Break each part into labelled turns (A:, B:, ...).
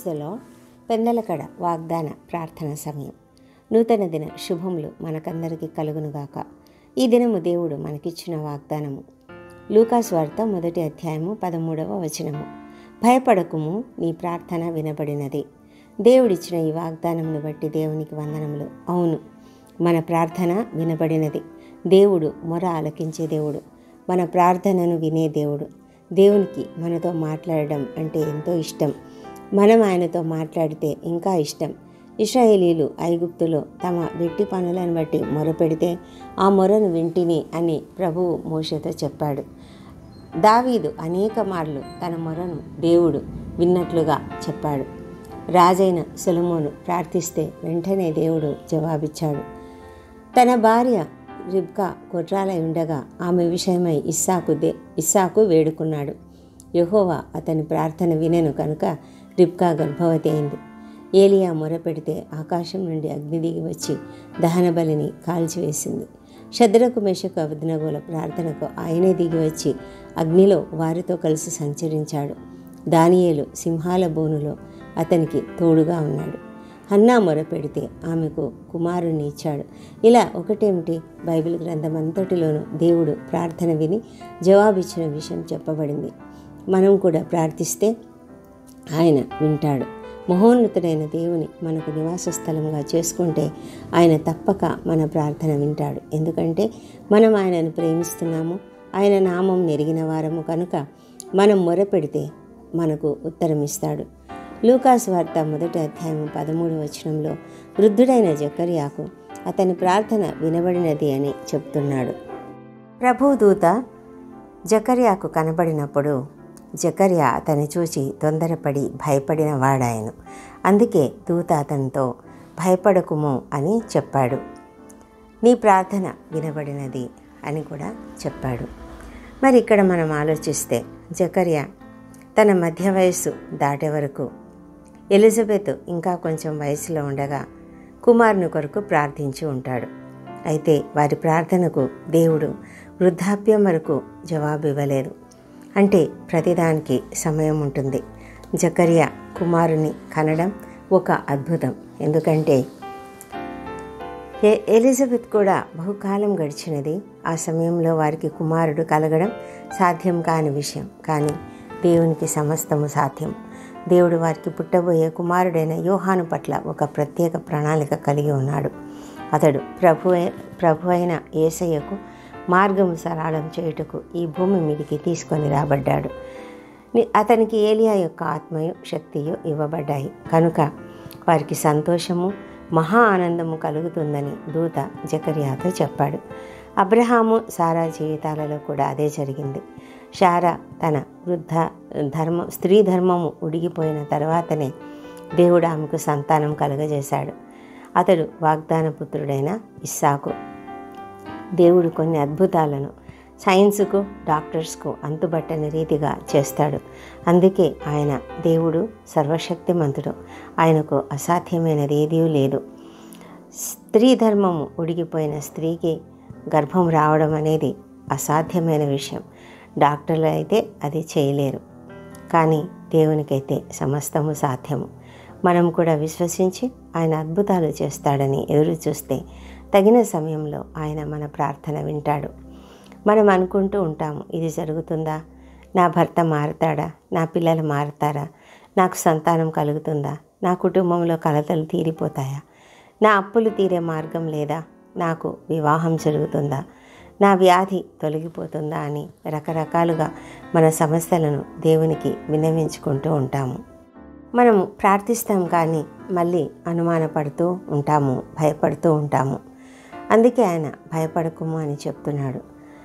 A: ప్రైజ్లో పెందలకడ వాగ్దాన ప్రార్థన సమయం. నూతన దిన శుభములు మనకందరికీ కలుగునుగాక. ఈ దినము దేవుడు మనకిచ్చిన వాగ్దానము లూకా సువార్త 1వ అధ్యాయము 13వ వచనము. భయపడకుము, నీ ప్రార్థన వినబడినది. దేవుడిచ్చిన ఈ వాగ్దానమును బట్టి దేవునికి వందనములు. అవును, మన ప్రార్థన వినబడినది. దేవుడు మొర ఆలకించే దేవుడు, మన ప్రార్థనను వినే దేవుడు. దేవునికి మనతో మాట్లాడడం అంటే ఎంతో ఇష్టం. మనం ఆయనతో మాట్లాడితే ఇంకా ఇష్టం. ఇశ్రాయేలీలు ఐగుప్తులో తమ వెట్టి పనులను బట్టి మొరపెడితే ఆ మొరను వింటిని అని ప్రభువు మోషేతో చెప్పాడు. దావీదు అనేక మార్లు తన మొరను దేవుడు విన్నట్లుగా చెప్పాడు. రాజైన సొలొమోను ప్రార్థిస్తే వెంటనే దేవుడు జవాబిచ్చాడు. తన భార్య రిబ్కా గొర్రాలై ఉండగా ఆమె విషయమై ఇస్సాకు వేడుకున్నాడు. యెహోవా అతని ప్రార్థన వినెను కనుక రిబ్కా గర్భవతి అయింది. ఏలియా మొరపెడితే ఆకాశం నుండి అగ్ని దిగి వచ్చి దహన బలిని కాల్చివేసింది. షద్రకు మెషకు అబేద్నెగోల ప్రార్థనకు ఆయనే దిగి వచ్చి అగ్నిలో వారితో కలిసి సంచరించాడు. దానియేలు సింహాల బోనులో అతనికి తోడుగా ఉన్నాడు. హన్నా మొరపెడితే ఆమెకు కుమారుణ్ణి ఇచ్చాడు. ఇలా ఒకటేమిటి, బైబిల్ గ్రంథం అంతటిలోనూ దేవుడు ప్రార్థన విని జవాబిచ్చిన విషయం చెప్పబడింది. మనం కూడా ప్రార్థిస్తే ఆయన వింటాడు. మహోన్నతుడైన దేవుని మనకు నివాస స్థలంగా చేసుకుంటే ఆయన తప్పక మన ప్రార్థన వింటాడు. ఎందుకంటే మనం ఆయనను ప్రేమిస్తున్నాము, ఆయన నామం నెరిగిన వారము కనుక మనం మొరపెడితే మనకు ఉత్తరం ఇస్తాడు. లూకా సువార్త 1వ అధ్యాయం 13వ వచనంలో వృద్ధుడైన జకర్యాకు అతని ప్రార్థన వినబడినది అని చెప్తున్నాడు. ప్రభువు దూత జకర్యాకు కనబడినప్పుడు జకర్యా అతన్ని చూచి తొందరపడి భయపడిన వాడాయను. అందుకే దూత అతనితో భయపడకుము అని చెప్పాడు. నీ ప్రార్థన వినబడినది అని కూడా చెప్పాడు. మరి ఇక్కడ మనం ఆలోచిస్తే జకర్యా తన మధ్య వయస్సు దాటే వరకు, ఎలిజబెత్ ఇంకా కొంచెం వయసులో ఉండగా కుమారుని కొరకు ప్రార్థించి ఉంటాడు. అయితే వారి ప్రార్థనకు దేవుడు వృద్ధాప్యం వరకు జవాబు ఇవ్వలేదు. అంటే ప్రతిదానికి సమయం ఉంటుంది. జకర్యా కుమారుని కనడం ఒక అద్భుతం. ఎందుకంటే ఎలిజబెత్ కూడా బహుకాలం గడిచినది. ఆ సమయంలో వారికి కుమారుడు కలగడం సాధ్యం కాని విషయం. కానీ దేవునికి సమస్తము సాధ్యం. దేవుడు వారికి పుట్టబోయే కుమారుడైన యోహాను పట్ల ఒక ప్రత్యేక ప్రణాళిక కలిగి ఉన్నాడు. అతడు ప్రభు అయిన యేసయ్యకు మార్గము సరళం చేయుటకు ఈ భూమి మీదికి తీసుకొని రాబడ్డాడు. అతనికి ఏలియా యొక్క ఆత్మయు శక్తియు ఇవ్వబడ్డాయి కనుక వారికి సంతోషము మహా ఆనందము కలుగుతుందని దూత జకర్యాతో చెప్పాడు. అబ్రహాము సారా జీవితాలలో కూడా అదే జరిగింది. శారా తన స్త్రీ ధర్మము ఉడిగిపోయిన తర్వాతనే దేవుడు ఆమెకు సంతానం కలుగజేశాడు. అతడు వాగ్దాన పుత్రుడైన ఇస్సాకు. దేవుడు కొన్ని అద్భుతాలను సైన్స్కు డాక్టర్స్కు అంతుబట్టని రీతిగా చేస్తాడు. అందుకే ఆయన దేవుడు సర్వశక్తిమంతుడు. ఆయనకు అసాధ్యమైనది ఏదీ లేదు. స్త్రీ ధర్మము ఉడిగిపోయిన స్త్రీకి గర్భం రావడం అనేది అసాధ్యమైన విషయం. డాక్టర్లు అయితే అది చేయలేరు. కానీ దేవునికైతే సమస్తము సాధ్యము. మనం కూడా విశ్వసించి ఆయన అద్భుతాలు చేస్తాడని ఎదురు చూస్తే తగిన సమయంలో ఆయన మన ప్రార్థన వింటాడు. మనం అనుకుంటూ ఉంటాము, ఇది జరుగుతుందా, నా భర్త మారతాడా, నా పిల్లలు మారతారా, నాకు సంతానం కలుగుతుందా, నా కుటుంబంలో కలతలు తీరిపోతాయా, నా అప్పులు తీరే మార్గం లేదా, నాకు వివాహం జరుగుతుందా, నా వ్యాధి తొలగిపోతుందా అని రకరకాలుగా మన సమస్యలను దేవునికి విన్నవించుకుంటూ ఉంటాము. మనము ప్రార్థిస్తాం కానీ మళ్ళీ అనుమానపడుతూ ఉంటాము, భయపడుతూ ఉంటాము. అందుకే ఆయన భయపడకుము అని చెప్తున్నాడు.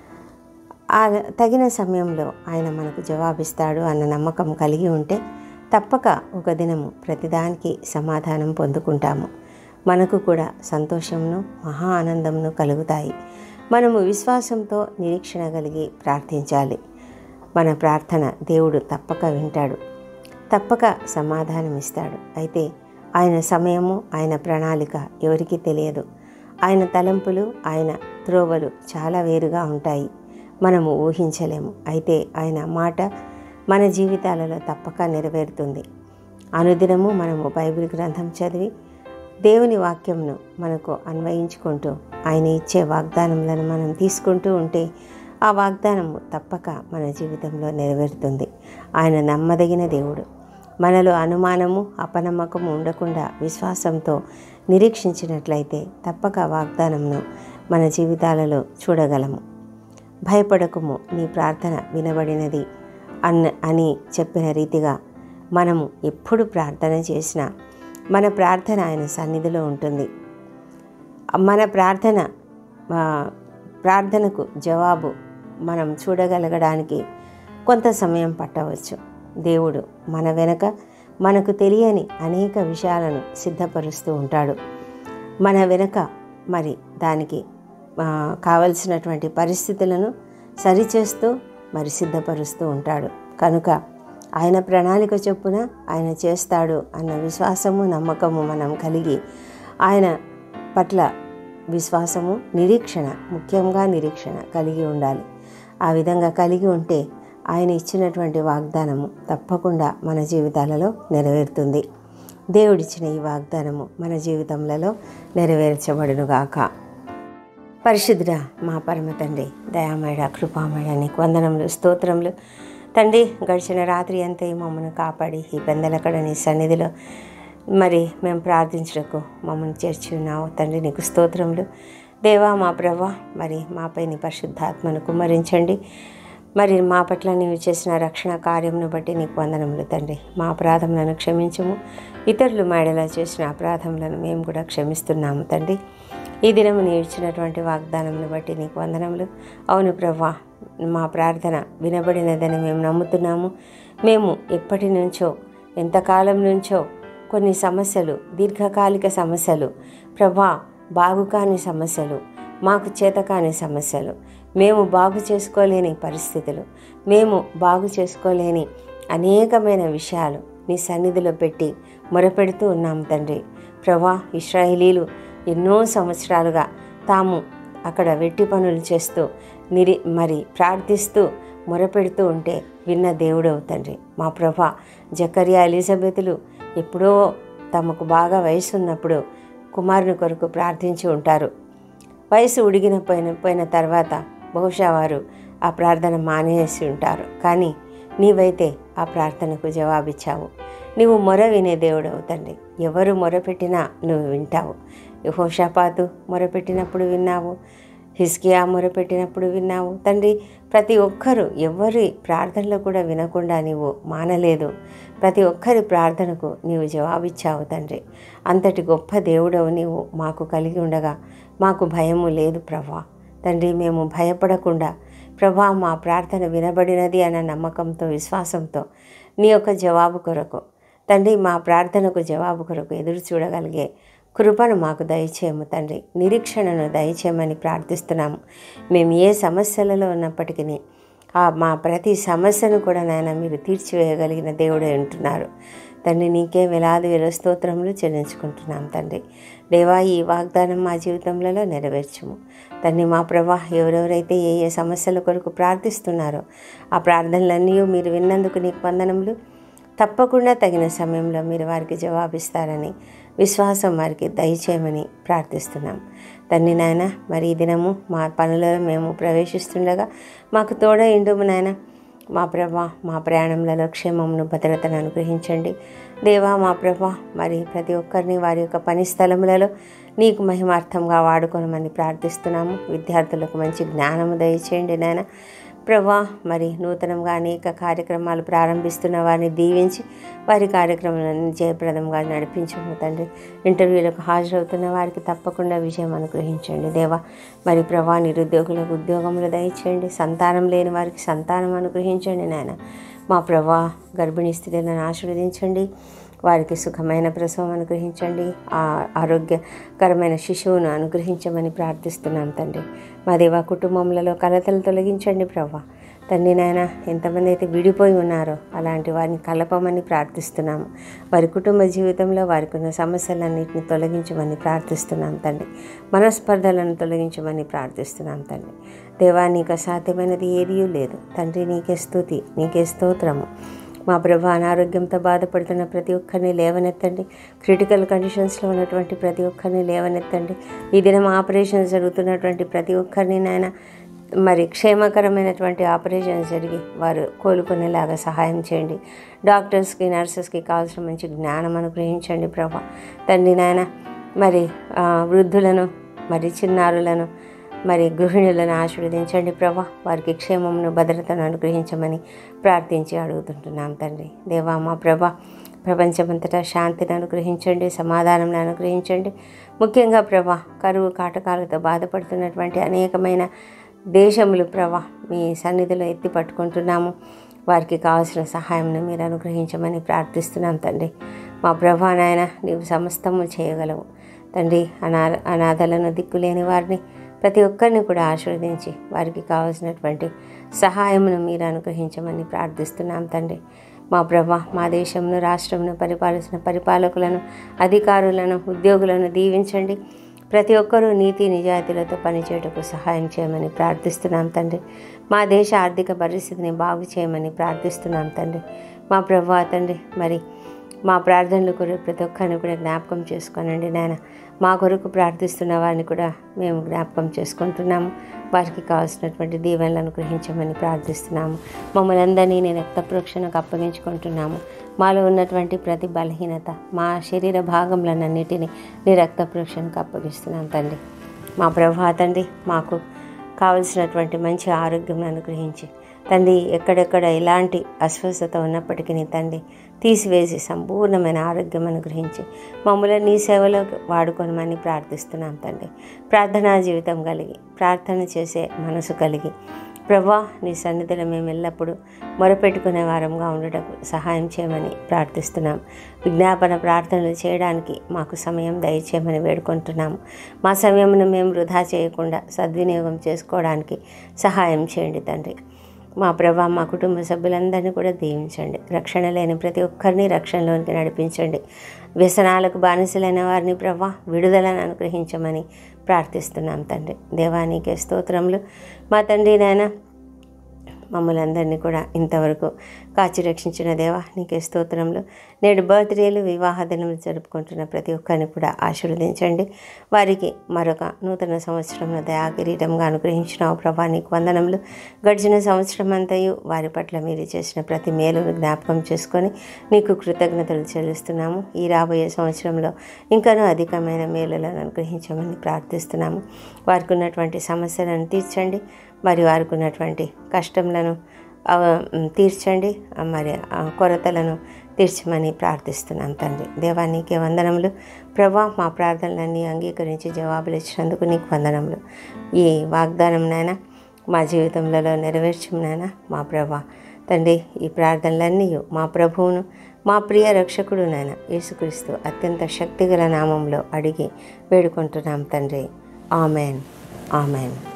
A: తగిన సమయంలో ఆయన మనకు జవాబిస్తాడు అన్న నమ్మకం కలిగి ఉంటే తప్పక ఒక దినము ప్రతిదానికి సమాధానం పొందుకుంటాము. మనకు కూడా సంతోషమును మహా ఆనందమును కలుగుతాయి. మనము విశ్వాసంతో నిరీక్షణ కలిగి ప్రార్థించాలి. మన ప్రార్థన దేవుడు తప్పక వింటాడు, తప్పక సమాధానం ఇస్తాడు. అయితే ఆయన సమయము, ఆయన ప్రణాళిక ఎవరికీ తెలియదు. ఆయన తలంపులు, ఆయన త్రోవలు చాలా వేరుగా ఉంటాయి. మనము ఊహించలేము. అయితే ఆయన మాట మన జీవితాలలో తప్పక నెరవేరుతుంది. అనుదినము మనము బైబిల్ గ్రంథం చదివి దేవుని వాక్యంను మనకు అన్వయించుకుంటూ ఆయన ఇచ్చే వాగ్దానములను మనం తీసుకుంటూ ఉంటే ఆ వాగ్దానము తప్పక మన జీవితంలో నెరవేరుతుంది. ఆయన నమ్మదగిన దేవుడు. మనలో అనుమానము అపనమ్మకము ఉండకుండా విశ్వాసంతో నిరీక్షించినట్లయితే తప్పక వాగ్దానమును మన జీవితాలలో చూడగలము. భయపడకుము, నీ ప్రార్థన వినబడినది అని చెప్పిన రీతిగా మనము ఎప్పుడు ప్రార్థన చేసినా మన ప్రార్థన ఆయన సన్నిధిలో ఉంటుంది. మన ప్రార్థనకు జవాబు మనం చూడగలగడానికి కొంత సమయం పట్టవచ్చు. దేవుడు మన వెనక మనకు తెలియని అనేక విషయాలను సిద్ధపరుస్తూ ఉంటాడు. మన వెనక మరి దానికి కావలసినటువంటి పరిస్థితులను సరిచేస్తూ మరి సిద్ధపరుస్తూ ఉంటాడు. కనుక ఆయన ప్రణాళిక చొప్పున ఆయన చేస్తాడు అన్న విశ్వాసము నమ్మకము మనం కలిగి ఆయన పట్ల విశ్వాసము నిరీక్షణ, ముఖ్యంగా నిరీక్షణ కలిగి ఉండాలి. ఆ విధంగా కలిగి ఉంటే ఆయన ఇచ్చినటువంటి వాగ్దానము తప్పకుండా మన జీవితాలలో నెరవేరుతుంది. దేవుడిచ్చిన ఈ వాగ్దానము మన జీవితంలో నెరవేర్చబడునుగాక. పరిశుద్ధుడా మా పరమ తండ్రి, దయామయుడ, కృపామయుడ, నీకు వందనములు, స్తోత్రములు తండ్రి. గడిచిన రాత్రి అంతా మమ్మల్ని కాపాడి ఈ పెందలకడ నీ సన్నిధిలో మరి మేము ప్రార్థించడానికి మమ్మల్ని చేర్చి ఉన్నావు తండ్రి. నీకు స్తోత్రములు దేవా. మా ప్రభా, మరి మాపై నీ పరిశుద్ధాత్మను కుమ్మరించండి. మరి మా పట్ల నీవు చేసిన రక్షణ కార్యమును బట్టి నీకు వందనములు తండ్రి. మా అపరాధములను క్షమించము. ఇతరులు మేడలా చేసిన అపరాధములను మేము కూడా క్షమిస్తున్నాము తండ్రి. ఈ దినము నీవు ఇచ్చినటువంటి వాగ్దానమును బట్టి నీకు వందనములు. అవును ప్రభా, మా ప్రార్థన వినబడినదని మేము నమ్ముతున్నాము. మేము ఎప్పటి నుంచో, ఎంతకాలం నుంచో కొన్ని సమస్యలు, దీర్ఘకాలిక సమస్యలు ప్రభా, బాగు కాని సమస్యలు, మాకు చేతకాని సమస్యలు, మేము బాగు చేసుకోలేని పరిస్థితులు, మేము బాగు చేసుకోలేని అనేకమైన విషయాలు నీ సన్నిధిలో పెట్టి మొరపెడుతూ ఉన్నాము తండ్రి. ప్రభా, ఇశ్రాయేలీలు ఎన్నో సంవత్సరాలుగా తాము అక్కడ వెట్టి పనులు చేస్తూ మరి ప్రార్థిస్తూ మొరపెడుతూ ఉంటే విన్న దేవుడవు తండ్రి. మా ప్రభా, జకర్యా, ఎలిజబెతులు ఎప్పుడో తమకు బాగా వయసు ఉన్నప్పుడు కుమారుని కొరకు ప్రార్థించి ఉంటారు. వయసు పోయిన తర్వాత బహుశా వారు ఆ ప్రార్థన మానేసి ఉంటారు. కానీ నీవైతే ఆ ప్రార్థనకు జవాబిచ్చావు. నీవు మొర వినే దేవుడవు తండ్రి. ఎవరు మొరపెట్టినా నువ్వు వింటావు. యెహోషాపాతు మొరపెట్టినప్పుడు విన్నావు, హిజ్కియా మొరపెట్టినప్పుడు విన్నావు తండ్రి. ప్రతి ఒక్కరు ఎవరి ప్రార్థనలు కూడా వినకుండా నీవు మానలేదు. ప్రతి ఒక్కరి ప్రార్థనకు నీవు జవాబిచ్చావు తండ్రి. అంతటి గొప్ప దేవుడవు నీవు మాకు కలిగి ఉండగా మాకు భయము లేదు ప్రభా. తండ్రి, మేము భయపడకుండా ప్రభా, మా ప్రార్థన వినబడినది అన్న నమ్మకంతో, విశ్వాసంతో నీ యొక్క జవాబు కొరకు తండ్రి, మా ప్రార్థనకు జవాబు కొరకు ఎదురు చూడగలిగే కృపను మాకు దయచేయము తండ్రి. నిరీక్షణను దయచేయమని ప్రార్థిస్తున్నాము. మేము ఏ సమస్యలలో ఉన్నప్పటికీ మా ప్రతి సమస్యను కూడా నాయన మీరు తీర్చివేయగలిగిన దేవుడే ఉంటున్నారు తండ్రి. నీకే వేలాది వేల స్తోత్రములు చెల్లించుకుంటున్నాం తండ్రి. దేవా, ఈ వాగ్దానం మా జీవితంలో నెరవేర్చుము తండ్రి. మా ప్రభా, ఎవరెవరైతే ఏ ఏ సమస్యల కొరకు ప్రార్థిస్తున్నారో ఆ ప్రార్థనలన్నీ మీరు విన్నందుకు నీకు వందనములు. తప్పకుండా తగిన సమయంలో మీరు వారికి జవాబిస్తారని విశ్వాసం వారికి దయచేయమని ప్రార్థిస్తున్నాం తండ్రి. నాయన, మరి ఈ దినము మా పనులలో మేము ప్రవేశిస్తుండగా మాకు తోడైండుము నాయన. మా ప్రభా, మా ప్రయాణంలో క్షేమమును, భద్రతను అనుగ్రహించండి దేవా. మా ప్రభా, మరి ప్రతి ఒక్కరిని వారి యొక్క పని స్థలములలో నీకు మహిమార్థంగా వాడుకోనమని ప్రార్థిస్తున్నాము. విద్యార్థులకు మంచి జ్ఞానము దయచేయండి నాయన. ప్రభా, మరి నూతనంగా అనేక కార్యక్రమాలు ప్రారంభిస్తున్న వారిని దీవించి వారి కార్యక్రమాలను జయప్రదంగా నడిపించము తండ్రి. ఇంటర్వ్యూలకు హాజరవుతున్న వారికి తప్పకుండా విజయం అనుగ్రహించండి దేవా. మరి ప్రభా, నిరుద్యోగులకు ఉద్యోగములు దయచేయండి. సంతానం లేని వారికి సంతానం అనుగ్రహించండి నాయన. మా ప్రభా, గర్భిణీ స్త్రీలను ఆశీర్వదించండి. వారికి సుఖమైన ప్రసవం అనుగ్రహించండి. ఆరోగ్యకరమైన శిశువును అనుగ్రహించమని ప్రార్థిస్తున్నాం తండ్రి. మా దేవా, కుటుంబంలో కలతలు తొలగించండి ప్రభా. తండ్రి నాయన, ఎంతమంది అయితే విడిపోయి ఉన్నారో అలాంటి వారిని కలపమని ప్రార్థిస్తున్నాము. వారి కుటుంబ జీవితంలో వారికి ఉన్న సమస్యలన్నింటినీ తొలగించమని ప్రార్థిస్తున్నాం తండ్రి. మనస్పర్ధలను తొలగించమని ప్రార్థిస్తున్నాం తండ్రి. దేవా, నీకు అసాధ్యమైనది ఏదీ లేదు తండ్రి. నీకే స్తుతి, నీకే స్తోత్రము. మా ప్రభు అనారోగ్యంతో బాధపడుతున్న ప్రతి ఒక్కరిని లేవనెత్తండి. క్రిటికల్ కండిషన్స్లో ఉన్నటువంటి ప్రతి ఒక్కరిని లేవనెత్తండి. ఈ దినం ఆపరేషన్ జరుగుతున్నటువంటి ప్రతి ఒక్కరిని నాయన మరి క్షేమకరమైనటువంటి ఆపరేషన్ జరిగి వారు కోలుకునేలాగా సహాయం చేయండి. డాక్టర్స్కి, నర్సెస్కి కావాల్సిన మంచి జ్ఞానం అనుగ్రహించండి ప్రభా. తండ్రి నాయన మరి వృద్ధులను, మరి చిన్నారులను, మరి గృహిణులను ఆశీర్వదించండి ప్రభా. వారికి క్షేమమును, భద్రతను అనుగ్రహించమని ప్రార్థించి అడుగుతుంటున్నాం తండ్రి. దేవా మా ప్రభా, ప్రపంచమంతటా శాంతిని అనుగ్రహించండి, సమాధానం అనుగ్రహించండి. ముఖ్యంగా ప్రభా, కరువు కాటకాలతో బాధపడుతున్నటువంటి అనేకమైన దేశములు ప్రభా మీ సన్నిధిలో ఎత్తి పట్టుకుంటున్నాము. వారికి కావాల్సిన సహాయంను మీరు అనుగ్రహించమని ప్రార్థిస్తున్నాం తండ్రి. మా ప్రభా నాయన, నీవు సమస్తము చేయగలవు తండ్రి. అనాథలను, దిక్కులేని వారిని ప్రతి ఒక్కరిని కూడా ఆశీర్వదించి వారికి కావాల్సినటువంటి సహాయమును మీరు అనుగ్రహించమని ప్రార్థిస్తున్నాం తండ్రి. మా ప్రభా, మా దేశంను, రాష్ట్రంను పరిపాలిస్తున్న పరిపాలకులను, అధికారులను, ఉద్యోగులను దీవించండి. ప్రతి ఒక్కరూ నీతి నిజాయితీలతో పనిచేయటకు సహాయం చేయమని ప్రార్థిస్తున్నాం తండ్రి. మా దేశ ఆర్థిక పరిస్థితిని బాగు చేయమని ప్రార్థిస్తున్నాం తండ్రి. మా ప్రభా తండ్రి, మరి మా ప్రార్థనలు కూడా ప్రతి ఒక్కరిని కూడా జ్ఞాపకం చేసుకోనండి నాయన. మా కొరకు ప్రార్థిస్తున్న వారిని కూడా మేము జ్ఞాపకం చేసుకుంటున్నాము. వారికి కావాల్సినటువంటి దీవెనలను అనుగ్రహించమని ప్రార్థిస్తున్నాము. మమ్మల్ని అందరినీ నేను రక్తప్రోక్షణకు అప్పగించుకుంటున్నాము. మాలో ఉన్నటువంటి ప్రతి బలహీనత, మా శరీర భాగములన్నిటినీ నీ రక్తప్రోక్షణకు అప్పగిస్తున్నాం తండ్రి. మా ప్రభా తండ్రి, మాకు కావలసినటువంటి మంచి ఆరోగ్యం అనుగ్రహించి తండ్రి, ఎక్కడెక్కడ ఎలాంటి అస్వస్థత ఉన్నప్పటికీ తండ్రి తీసివేసి సంపూర్ణమైన ఆరోగ్యం అనుగ్రహించి మమ్మల్ని నీ సేవలోకి వాడుకోనమని ప్రార్థిస్తున్నాం తండ్రి. ప్రార్థనా జీవితం కలిగి, ప్రార్థన చేసే మనసు కలిగి ప్రభా నీ సన్నిధిలో మేము ఎల్లప్పుడూ మొరపెట్టుకునే వారంగా ఉండటకు సహాయం చేయమని ప్రార్థిస్తున్నాం. విజ్ఞాపన ప్రార్థనలు చేయడానికి మాకు సమయం దయచేయమని వేడుకుంటున్నాము. మా సమయమును మేము వృధా చేయకుండా సద్వినియోగం చేసుకోవడానికి సహాయం చేయండి తండ్రి. మా ప్రభా, మా కుటుంబ సభ్యులందరినీ కూడా దీవించండి. రక్షణ లేని ప్రతి ఒక్కరిని రక్షణలోనికి నడిపించండి. వ్యసనాలకు బానిసలైన వారిని ప్రభా విడుదలను అనుగ్రహించమని ప్రార్థిస్తున్నాం తండ్రి. దేవానికే స్తోత్రములు. మా తండ్రి నాయన, మమ్మల్ని అందరినీ కూడా ఇంతవరకు కాచి రక్షించిన దేవా నీకే స్తోత్రములు. నేడు బర్త్డేలు, వివాహ దినములు జరుపుకుంటున్న ప్రతి ఒక్కరిని కూడా ఆశీర్వదించండి. వారికి మరొక నూతన సంవత్సరంలో దయాకిరీటంగా అనుగ్రహించినావు ప్రభా, నీకు వందనములు. గడిచిన సంవత్సరం అంతయు వారి పట్ల మీరు చేసిన ప్రతి మేలును జ్ఞాపకం చేసుకొని నీకు కృతజ్ఞతలు చెల్లిస్తున్నాము. ఈ రాబోయే సంవత్సరంలో ఇంకనూ అధికమైన మేలులను అనుగ్రహించమని ప్రార్థిస్తున్నాము. వారికి ఉన్నటువంటి సమస్యలను తీర్చండి, మరి వారికి ఉన్నటువంటి కష్టములను తీర్చండి, మరి కొరతలను తీర్చమని ప్రార్థిస్తున్నాం తండ్రి. దేవా నీకే వందనములు ప్రభా. మా ప్రార్థనలన్నీ అంగీకరించి జవాబులు ఇచ్చినందుకు నీకు వందనములు. ఈ వాగ్దానం నాయన మా జీవితంలో నెరవేర్చం నాయన మా ప్రభా తండ్రి. ఈ ప్రార్థనలన్నీ మా ప్రభువును, మా ప్రియ రక్షకుడు నాయన యేసుక్రీస్తు అత్యంత శక్తిగల నామంలో అడిగి వేడుకుంటున్నాం తండ్రి. Amen, amen.